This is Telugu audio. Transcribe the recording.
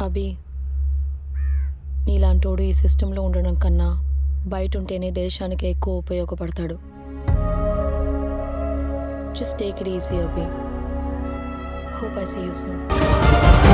అభి, నీలాంటోడు ఈ సిస్టంలో ఉండడం కన్నా బయట ఉంటేనే దేశానికి ఎక్కువ ఉపయోగపడతాడు. జస్ట్ టేక్ ఇట్ ఈజీ అభి. Hope I see you soon.